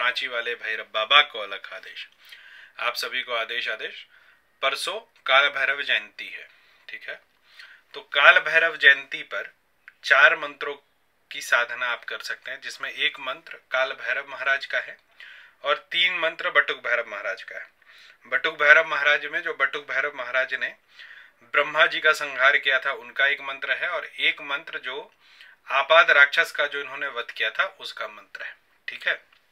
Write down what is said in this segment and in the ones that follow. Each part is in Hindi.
पांची वाले भैरव बाबा को अलग आदेश। आप सभी को आदेश आदेश। परसों काल भैरव जयंती है, ठीक है। तो काल भैरव जयंती पर 4 मंत्रों की साधना आप कर सकते हैं, जिसमें एक मंत्र काल भैरव महाराज का है और 3 मंत्र बटुक भैरव महाराज का है। बटुक भैरव महाराज में जो बटुक भैरव महाराज ने ब्रह्मा जी का संहार किया था उनका एक मंत्र है, और एक मंत्र जो आपाद राक्षस का जो इन्होंने वध किया था उसका मंत्र है, ठीक है।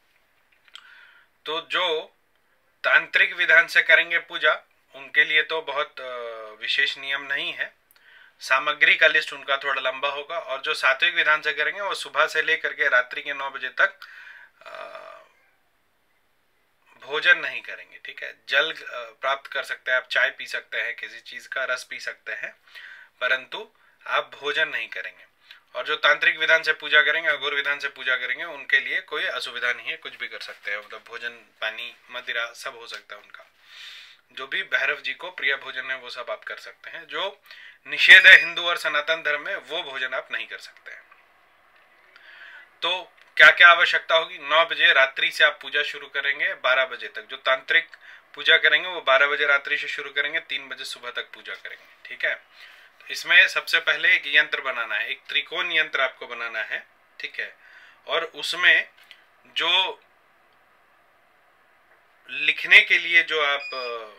तो जो तांत्रिक विधान से करेंगे पूजा, उनके लिए तो बहुत विशेष नियम नहीं है, सामग्री का लिस्ट उनका थोड़ा लंबा होगा। और जो सात्विक विधान से करेंगे वो सुबह से लेकर के रात्रि के 9 बजे तक भोजन नहीं करेंगे, ठीक है। जल प्राप्त कर सकते हैं आप, चाय पी सकते हैं, किसी चीज का रस पी सकते हैं, परंतु आप भोजन नहीं करेंगे। और जो तांत्रिक विधान से पूजा करेंगे, अघोर विधान से पूजा करेंगे, उनके लिए कोई असुविधा नहीं है, कुछ भी कर सकते हैं, मतलब भोजन पानी मदिरा सब हो सकता है उनका। जो भी भैरव जी को प्रिय भोजन है वो सब आप कर सकते हैं। जो निषेध है हिंदू और सनातन धर्म में वो भोजन आप नहीं कर सकते हैं। तो क्या क्या आवश्यकता होगी? 9 बजे रात्रि से आप पूजा शुरू करेंगे 12 बजे तक। जो तांत्रिक पूजा करेंगे वो 12 बजे रात्रि से शुरू करेंगे, 3 बजे सुबह तक पूजा करेंगे, ठीक है। इसमें सबसे पहले एक यंत्र बनाना है, एक त्रिकोण यंत्र आपको बनाना है, ठीक है। और उसमें जो लिखने के लिए जो आप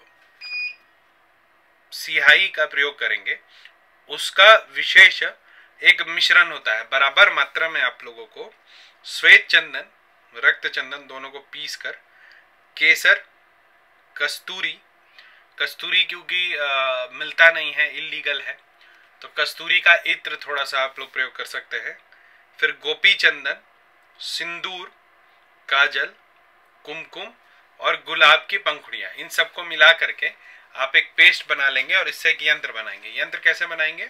सिहाई का प्रयोग करेंगे उसका विशेष एक मिश्रण होता है। बराबर मात्रा में आप लोगों को श्वेत चंदन, रक्त चंदन दोनों को पीस कर, केसर, कस्तूरी, कस्तूरी क्योंकि मिलता नहीं है, इलीगल है, तो कस्तूरी का इत्र थोड़ा सा आप लोग प्रयोग कर सकते हैं। फिर गोपी चंदन, सिंदूर, काजल, कुमकुम और गुलाब की पंखुड़ियां, इन सबको मिला करके आप एक पेस्ट बना लेंगे और इससे एक यंत्र बनाएंगे। यंत्र कैसे बनाएंगे?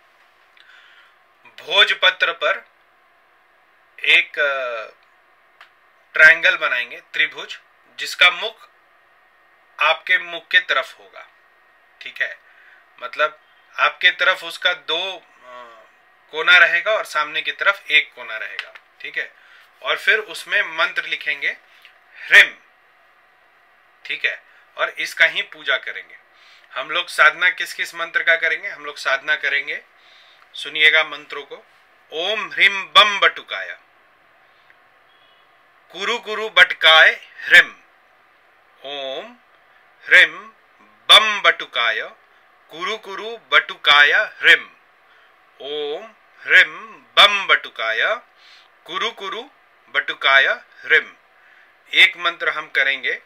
भोजपत्र पर एक ट्रायंगल बनाएंगे, त्रिभुज, जिसका मुख आपके मुख के तरफ होगा, ठीक है। मतलब आपके तरफ उसका 2 कोना रहेगा और सामने की तरफ 1 कोना रहेगा, ठीक है। और फिर उसमें मंत्र लिखेंगे ह्रीम, ठीक है, और इसका ही पूजा करेंगे। हम लोग साधना किस किस मंत्र का करेंगे? हम लोग साधना करेंगे, सुनिएगा मंत्रों को। ओम ह्रीम बम बटुकाय, कुरु कुरु बटकाय ह्रीम। ओम ह्रीम बम बटुकाय, कुरु कुरु बटुकाय ह्रीम। ओम ह्रीम बम बटुकाय, कुरु कुरु बटुकाय ह्रीम। एक मंत्र हम करेंगे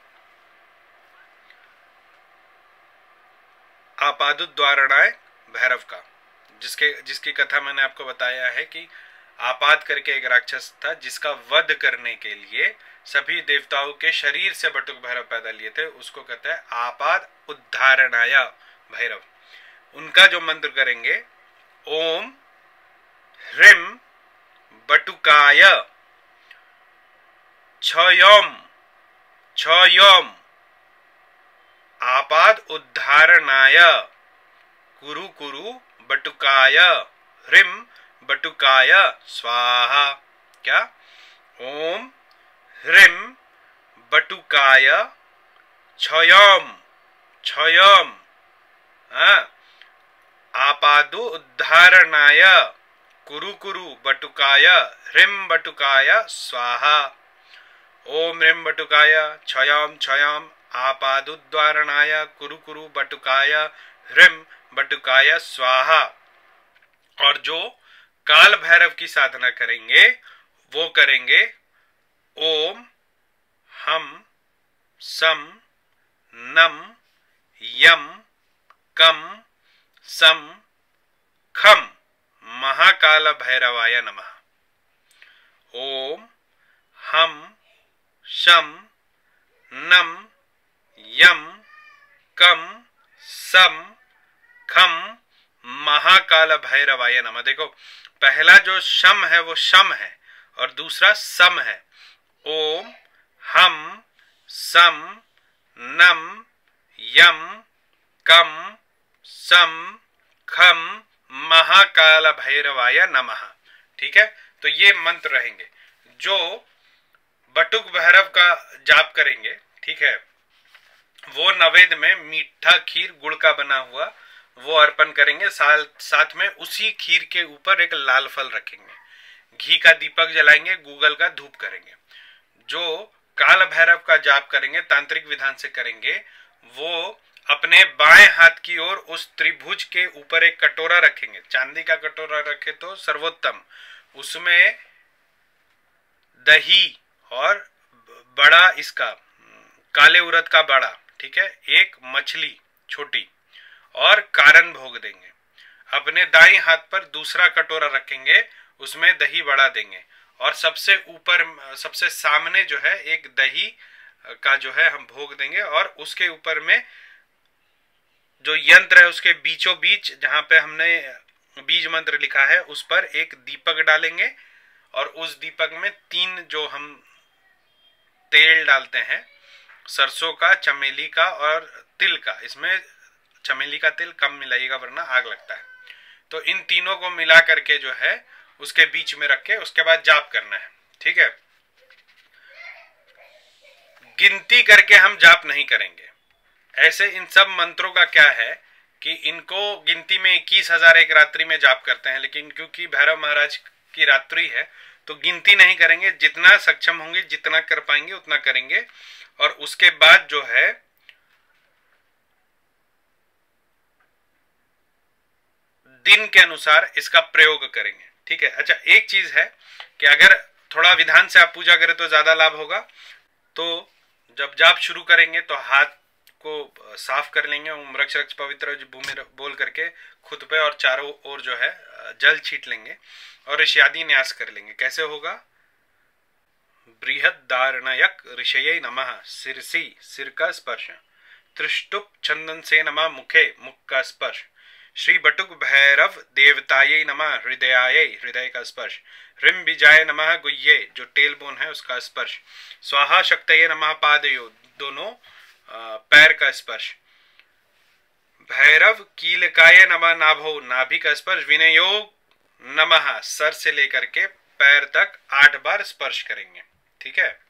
आपादुद्वारणाय भैरव का, जिसकी कथा मैंने आपको बताया है कि आपाद करके एक राक्षस था जिसका वध करने के लिए सभी देवताओं के शरीर से बटुक भैरव पैदा लिए थे, उसको कहते हैं आपाद उद्धारणाय भैरव। उनका जो मंत्र करेंगे ओम ह्रीम बटुकाय क्षयम क्षयम आपाद उद्धारणाय कुरु कुरु बटुकाय ह्रीम बटुकाय स्वाहा। क्या? ओम ह्रीम बटुकाय क्षयम क्षयम आपादु उद्धारणाय कुरु कुरु बटुकाय ह्रीम बटुकाय स्वाहा। ओम ह्रीम बटुकाय क्षयम क्षयम आपादुद्वारणाय कुरु कुरु बटुकाय ह्रीम बटुकाय स्वाहा। और जो काल भैरव की साधना करेंगे वो करेंगे ओम हम सम नम यम कम सम खम महाकाल भैरवाय नमः। ओम हम शम नम यम कम सम खम महाकाल भैरवाय नमः। देखो, पहला जो शम है वो शम है और दूसरा सम है। ओम हम सम नम यम कम सम खम महाकाल भैरवाय नमः, ठीक है। तो ये मंत्र रहेंगे। जो बटुक भैरव का जाप करेंगे, ठीक है, वो नवेद में मीठा खीर गुड़ का बना हुआ वो अर्पण करेंगे। साथ में उसी खीर के ऊपर एक लाल फल रखेंगे, घी का दीपक जलाएंगे, गूगल का धूप करेंगे। जो काल भैरव का जाप करेंगे, तांत्रिक विधान से करेंगे, वो अपने बाएं हाथ की ओर उस त्रिभुज के ऊपर एक कटोरा रखेंगे, चांदी का कटोरा रखे तो सर्वोत्तम। उसमें दही और बड़ा इसका काले उड़द का बड़ा, ठीक है, एक मछली छोटी और कारण भोग देंगे। अपने दाईं हाथ पर दूसरा कटोरा रखेंगे, उसमें दही बड़ा देंगे और सबसे ऊपर सबसे सामने जो है एक दही का जो है हम भोग देंगे और उसके ऊपर में जो यंत्र है उसके बीचों बीच जहां पे हमने बीज मंत्र लिखा है उस पर एक दीपक डालेंगे और उस दीपक में 3 जो हम तेल डालते हैं, सरसों का, चमेली का और तिल का, इसमें चमेली का तेल कम मिलाइएगा वरना आग लगता है। तो इन तीनों को मिला करके जो है उसके बीच में रख के उसके बाद जाप करना है, ठीक है। गिनती करके हम जाप नहीं करेंगे। ऐसे इन सब मंत्रों का क्या है कि इनको गिनती में 21,000 एक रात्रि में जाप करते हैं, लेकिन क्योंकि भैरव महाराज की रात्रि है तो गिनती नहीं करेंगे, जितना सक्षम होंगे, जितना कर पाएंगे उतना करेंगे और उसके बाद जो है दिन के अनुसार इसका प्रयोग करेंगे, ठीक है। अच्छा, एक चीज है कि अगर थोड़ा विधान से आप पूजा करें तो ज्यादा लाभ होगा। तो जब जाप शुरू करेंगे तो हाथ को साफ कर लेंगे, ओम रक्ष रक्ष पवित्र भूमि बोल करके खुद पे और चारों ओर जो है जल छीट लेंगे और ऋष्यादि न्यास कर लेंगे। कैसे होगा? बृहद दारणयक ऋषये नमः, सिरसी सिर का स्पर्श, त्रिष्टुप चंदन से नमः, मुखे मुख का स्पर्श, श्री बटुक भैरव देवताये नमः, हृदयाये हृदय का स्पर्श, ह्रीम बीजाय नमः, गुह्ये जो टेल बोन है उसका स्पर्श, स्वाहा शक्तये नमः, पादयो दोनों पैर का स्पर्श, भैरव कीलकाय नमः, नाभो नाभि का स्पर्श, विनयो नमः सर से लेकर के पैर तक 8 बार स्पर्श करेंगे, ठीक है।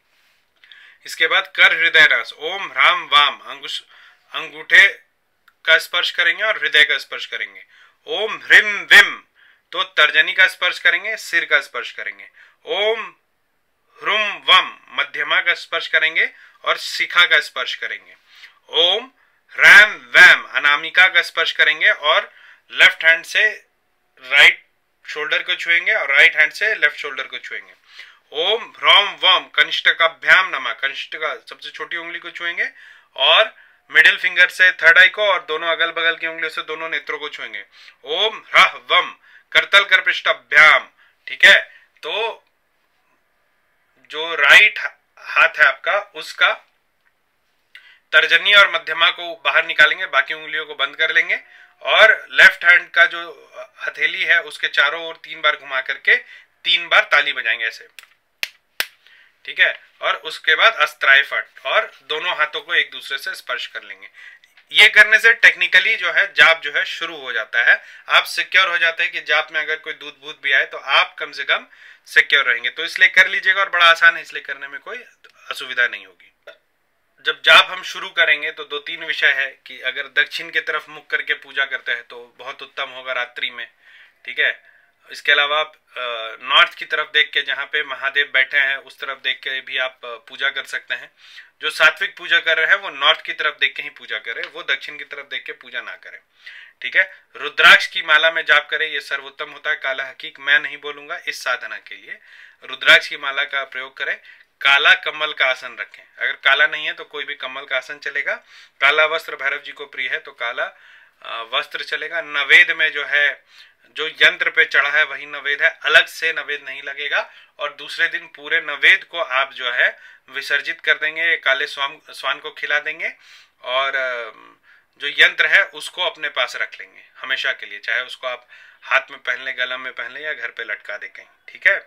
इसके बाद कर हृदय रस, ओम ह्राम वाम अंगूठे का स्पर्श करेंगे और हृदय का स्पर्श करेंगे। ओम ह्रीम विम तो तर्जनी का स्पर्श करेंगे, सिर का स्पर्श करेंगे। ओम ह्रुम वम मध्यमा का स्पर्श करेंगे और शिखा का स्पर्श करेंगे। ओम रैम वैम अनामिका का स्पर्श करेंगे और लेफ्ट हैंड से राइट शोल्डर को छुएंगे और राइट हैंड से लेफ्ट शोल्डर को छुएंगे। ओम ह्रौम वम कनिष्ठकाभ्याम नमः, कनिष्ठ का सबसे छोटी उंगली को छुएंगे और मिडिल फिंगर से थर्ड आई को और दोनों अगल बगल की उंगलियों से दोनों नेत्रों को छुएंगे। ओम ह्रह वम करतल कर पृष्ठाभ्याम, ठीक है। तो जो राइट हाथ है आपका उसका तर्जनी और मध्यमा को बाहर निकालेंगे, बाकी उंगलियों को बंद कर लेंगे और लेफ्ट हैंड का जो हथेली है उसके चारों ओर 3 बार घुमा करके 3 बार ताली बजाएंगे ऐसे, ठीक है। और उसके बाद अस्त्राय फट और दोनों हाथों को एक दूसरे से स्पर्श कर लेंगे। ये करने से टेक्निकली जो है जाप जो है शुरू हो जाता है। आप सिक्योर हो जाते हैं कि जाप में अगर कोई दूध भूत भी आए तो आप कम से कम सिक्योर रहेंगे। तो इसलिए कर लीजिएगा और बड़ा आसान है, इसलिए करने में कोई असुविधा नहीं होगी। जब जाप हम शुरू करेंगे तो 2-3 विषय है कि अगर दक्षिण की तरफ मुख करके पूजा करते हैं तो बहुत उत्तम होगा रात्रि में, ठीक है। इसके अलावा आप नॉर्थ की तरफ देख के, जहाँ पे महादेव बैठे हैं उस तरफ देख के भी आप पूजा कर सकते हैं। जो सात्विक पूजा कर रहे हैं वो नॉर्थ की तरफ देख के ही पूजा करें, वो दक्षिण की तरफ देख के पूजा ना करें, ठीक है। रुद्राक्ष की माला में जाप करें, ये सर्वोत्तम होता है। काला हकीक मैं नहीं बोलूंगा इस साधना के लिए, रुद्राक्ष की माला का प्रयोग करें। काला कमल का आसन रखें, अगर काला नहीं है तो कोई भी कमल का आसन चलेगा। काला वस्त्र भैरव जी को प्रिय है तो काला वस्त्र चलेगा। नवेद में जो है जो यंत्र पे चढ़ा है वही नवेद है, अलग से नवेद नहीं लगेगा। और दूसरे दिन पूरे नवेद को आप जो है विसर्जित कर देंगे, काले स्वान को खिला देंगे और जो यंत्र है उसको अपने पास रख लेंगे हमेशा के लिए, चाहे उसको आप हाथ में पहन ले, गला में पहन ले या घर पे लटका दे कहीं, ठीक है।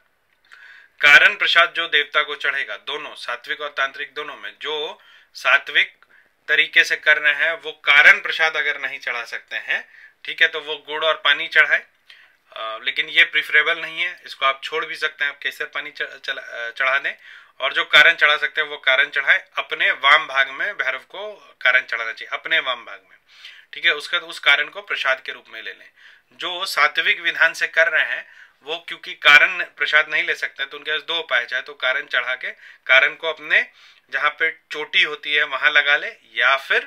कारण प्रसाद जो देवता को चढ़ेगा, दोनों सात्विक और तांत्रिक दोनों में, जो सात्विक तरीके से कर रहे हैं वो कारण प्रसाद अगर नहीं चढ़ा सकते हैं, ठीक है, तो वो गुड़ और पानी चढ़ाए। लेकिन ये प्रिफरेबल नहीं है, इसको आप छोड़ भी सकते हैं। आप केसर पानी चढ़ा दें, और जो कारण चढ़ा सकते हैं वो कारण चढ़ाएं। अपने वाम भाग में भैरव को कारण चढ़ाना चाहिए, अपने वाम भाग में, ठीक है। उसका उस कारण को प्रसाद के रूप में ले लें। जो सात्विक विधान से कर रहे हैं वो क्योंकि कारण प्रसाद नहीं ले सकते तो उनके पास दो उपाय, चाहे तो कारण चढ़ा के कारण को अपने जहां पे चोटी होती है वहां लगा ले, या फिर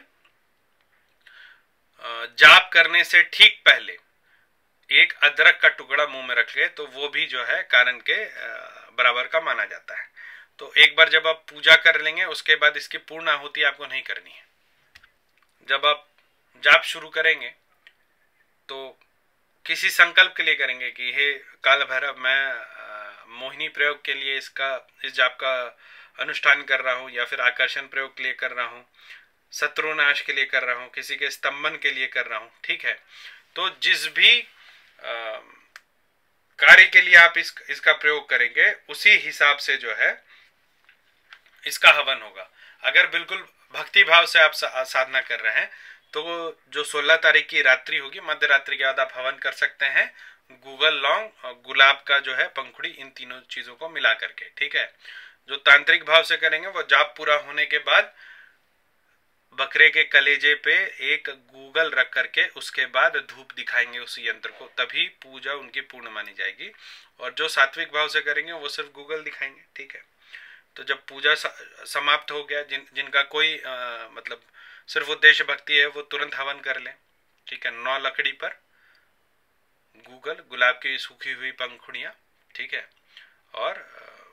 जाप करने से ठीक पहले एक अदरक का टुकड़ा मुंह में रख ले, तो वो भी जो है कारण के बराबर का माना जाता है। तो एक बार जब आप पूजा कर लेंगे उसके बाद इसकी पूर्ण आहुति आपको नहीं करनी है। जब आप जाप शुरू करेंगे तो किसी संकल्प के लिए करेंगे कि हे काल भैरव, मैं मोहिनी प्रयोग के लिए इस जाप का अनुष्ठान कर रहा हूँ, या फिर आकर्षण प्रयोग के लिए कर रहा हूँ, शत्रुनाश के लिए कर रहा हूँ, किसी के स्तंभन के लिए कर रहा हूँ, ठीक है। तो जिस भी कार्य के लिए आप इसका प्रयोग करेंगे उसी हिसाब से जो है इसका हवन होगा। अगर बिल्कुल भक्ति भाव से आप साधना कर रहे हैं तो जो 16 तारीख की रात्रि होगी, मध्य रात्रि के बाद आप हवन कर सकते हैं गूगल लौंग और गुलाब का जो है पंखुड़ी, इन तीनों चीजों को मिला करके, ठीक है। जो तांत्रिक भाव से करेंगे वो जाप पूरा होने के बाद बकरे के कलेजे पे एक गूगल रख करके उसके बाद धूप दिखाएंगे उस यंत्र को, तभी पूजा उनकी पूर्ण मानी जाएगी। और जो सात्विक भाव से करेंगे वो सिर्फ गूगल दिखाएंगे, ठीक है। तो जब पूजा समाप्त हो गया, जिनका कोई मतलब सिर्फ उद्देश्य भक्ति है वो तुरंत हवन कर लें, ठीक है। 9 लकड़ी पर गूगल, गुलाब की सूखी हुई पंखुड़ियां, ठीक है, और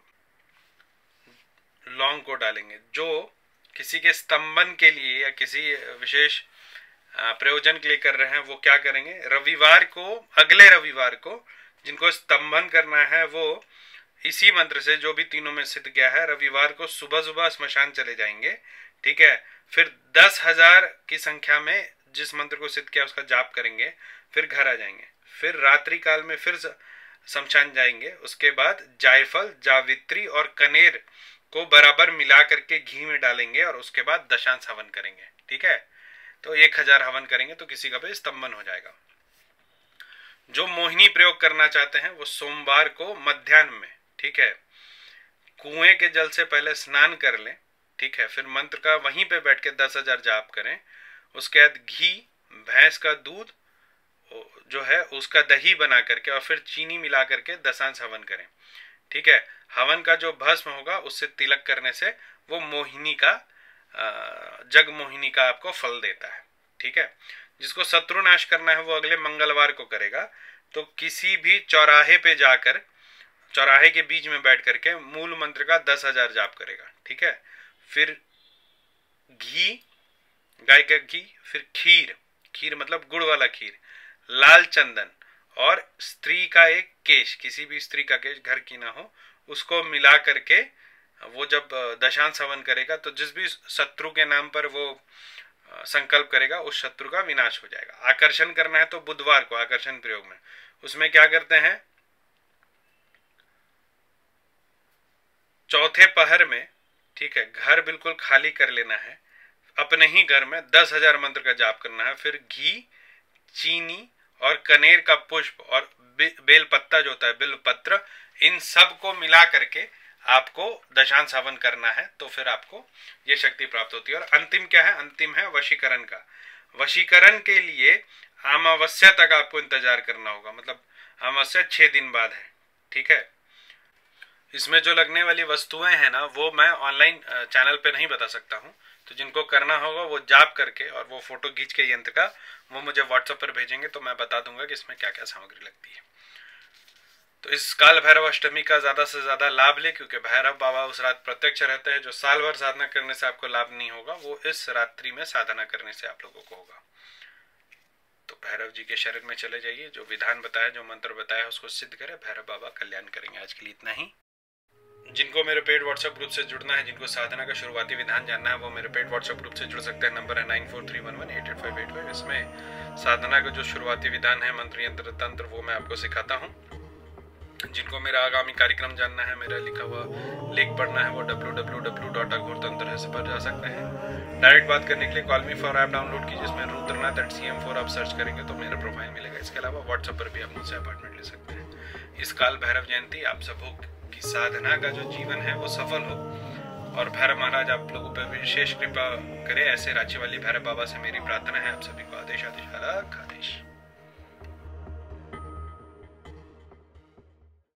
लौंग को डालेंगे। जो किसी के स्तंभन के लिए या किसी विशेष प्रयोजन के लिए कर रहे हैं वो क्या करेंगे, रविवार को, अगले रविवार को जिनको स्तंभन करना है वो इसी मंत्र से, जो भी तीनों में सिद्ध गया है, रविवार को सुबह सुबह स्मशान चले जाएंगे, ठीक है। फिर 10,000 की संख्या में जिस मंत्र को सिद्ध किया उसका जाप करेंगे, फिर घर आ जाएंगे, फिर रात्रि काल में फिर शमशान जाएंगे। उसके बाद जायफल, जावित्री और कनेर को बराबर मिला करके घी में डालेंगे और उसके बाद दशांश हवन करेंगे, ठीक है। तो 1000 हवन करेंगे तो किसी का भी स्तंभन हो जाएगा। जो मोहिनी प्रयोग करना चाहते हैं वो सोमवार को मध्याह्न में, ठीक है, कुएं के जल से पहले स्नान कर लें, ठीक है। फिर मंत्र का वहीं पे बैठ के 10,000 जाप करें। उसके बाद घी, भैंस का दूध जो है उसका दही बना करके और फिर चीनी मिला करके दशांश हवन करें, ठीक है। हवन का जो भस्म होगा उससे तिलक करने से वो मोहिनी का, जग मोहिनी का आपको फल देता है, ठीक है। जिसको शत्रुनाश करना है वो अगले मंगलवार को करेगा। तो किसी भी चौराहे पे जाकर, चौराहे के बीच में बैठ करके मूल मंत्र का 10,000 जाप करेगा, ठीक है। फिर घी, गाय का घी, फिर खीर, खीर मतलब गुड़ वाला खीर, लाल चंदन और स्त्री का एक केश, किसी भी स्त्री का केश घर की ना हो, उसको मिला करके वो जब दशांश हवन करेगा तो जिस भी शत्रु के नाम पर वो संकल्प करेगा उस शत्रु का विनाश हो जाएगा। आकर्षण करना है तो बुधवार को आकर्षण प्रयोग में, उसमें क्या करते हैं, चौथे पहर में, ठीक है, घर बिल्कुल खाली कर लेना है, अपने ही घर में 10,000 मंत्र का जाप करना है। फिर घी, चीनी और कनेर का पुष्प और बेल पत्ता जो होता है, बिल्व पत्र, इन सब को मिला करके आपको दशांश हवन करना है। तो फिर आपको ये शक्ति प्राप्त होती है। और अंतिम क्या है, अंतिम है वशीकरण का। वशीकरण के लिए अमावस्या तक आपको इंतजार करना होगा, मतलब अमावस्या 6 दिन बाद है, ठीक है। इसमें जो लगने वाली वस्तुएं हैं ना वो मैं ऑनलाइन चैनल पे नहीं बता सकता हूँ। तो जिनको करना होगा वो जाप करके और वो फोटो खींच के यंत्र का वो मुझे व्हाट्सएप पर भेजेंगे तो मैं बता दूंगा कि इसमें क्या क्या सामग्री लगती है। तो इस काल भैरव अष्टमी का ज्यादा से ज्यादा लाभ ले, क्योंकि भैरव बाबा उस रात प्रत्यक्ष रहते हैं। जो साल भर साधना करने से आपको लाभ नहीं होगा वो इस रात्रि में साधना करने से आप लोगों को होगा। तो भैरव जी के शरण में चले जाइए, जो विधान बताया, जो मंत्र बताया उसको सिद्ध करे, भैरव बाबा कल्याण करेंगे। आज के लिए इतना ही। जिनको मेरे पेड व्हाट्सएप ग्रुप से जुड़ना है, जिनको साधना का शुरुआती विधान जानना है, वो मेरे पेड व्हाट्सएप ग्रुप से जुड़ सकते हैं। नंबर है 9431188585। इसमें साधना का जो शुरुआती विधान है, मंत्र, यंत्र, तंत्र, वो मैं आपको सिखाता हूँ। जिनको मेरा आगामी कार्यक्रम जानना है, मेरा लिखा हुआ लेख पढ़ना है, वो www.aghortantra पर जा सकते हैं। डायरेक्ट बात करने के लिए call me for app download कीजिए, जिसमें रुद्रनाथ@cm4 आप सर्च करेंगे तो मेरा प्रोफाइल मिलेगा। इसके अलावा व्हाट्सएप पर भी आप मुझसे अपॉइंटमेंट ले सकते हैं। इस काल भैरव जयंती आप सबों की साधना का जो जीवन है वो सफल हो और भैरव महाराज आप लोगों पर विशेष कृपा करे, ऐसे रांची वाली भैरव बाबा से मेरी प्रार्थना है। आप सभी को आदेश आदेश अलग आदेश।